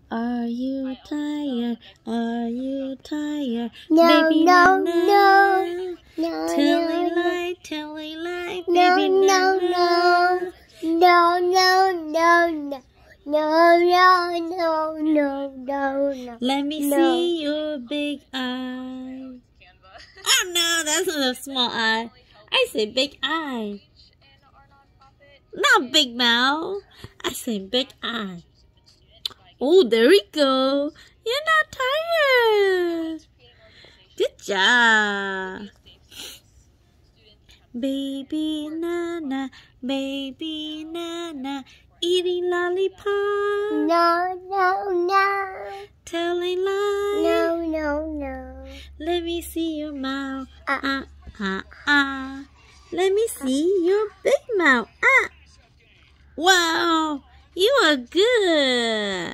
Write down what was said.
Are you tired? Are you tired? No, Baby, no, na, no. na. No, Tell a no, lie, tell a lie, no, baby, no, na, no, na. no, no, no, no. No, no, no, no, no, no. Let me No. see your big eye. Oh no, that's not a small eye. I say big eye. Not big mouth. I say big eye. Oh, there we go. You're not tired. Good job. Baby Nana, baby Nana, eating lollipop. No, no, no. Telling lies. No, no, no. Let me see your mouth. Let me see your big mouth. Wow, you are good.